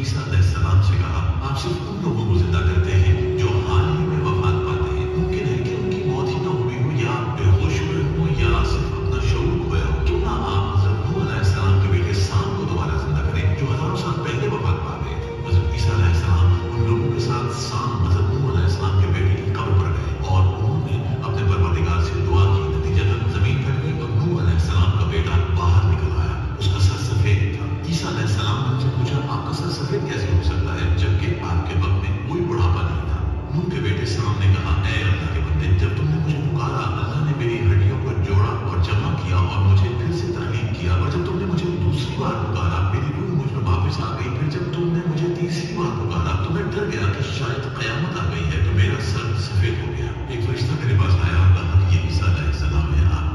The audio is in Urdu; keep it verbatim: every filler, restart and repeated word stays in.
عیسیٰ علیہ السلام سے کہا آپ صرف ان لوگوں کو زندہ کرتے ہیں جو حال ہی میں وفات پاتے ہیں، ممکن ہے کہ ان کی موت ہی نہ ہوئی ہو یا بے ہوش ہوئے ہوں یا صرف اپنا شعور کھویا ہو، کیوں نہ آپ حضرت نوح علیہ السلام کے بیٹے سام کو دوبارہ زندہ کریں جو ہزاروں سال پہلے وفات پا گئے تھے۔ حضرت عیسیٰ علیہ السلام ان لوگوں کے ساتھ سام حضرت نوح علیہ السلام کے بیٹے کی قبر پر گئے اور انہوں نے اپنے پروردگار سے دعا کی، نتیجتاً زمین پھٹ گئی اور نوح علیہ السلام کا بیٹا باہر نکل آیا، اس کا سر سفید تھا۔ عیسیٰ علیہ السلام نے ان سے پوچھا آپ کا سر سفید کیسے ہو سکتا ہے جبکہ آپ کے وقت میں کوئی بڑھاپا نہیں تھا؟ نوح کے بیٹے سام نے کہا اے اللہ کے بندے، جب تم نے مجھے پکارا اللہ نے میری ہڈیوں کو جوڑا اور جمع کیا اور مجھے پھر سے تخلیق کیا، اور جب تم نے مجھے دوسری بار پکارا میری روح مجھ میں واپس آ گئی، پھر جب تم نے مجھے تیسری بار پکارا تو میں ڈر گیا کہ شاید قیامت آ گئی ہے تو میرا سر سفید ہو گیا۔ ایک فرشتہ میرے پاس آیا اور کہا کہ یہ عیسیٰ علیہ السلام ہے، آپ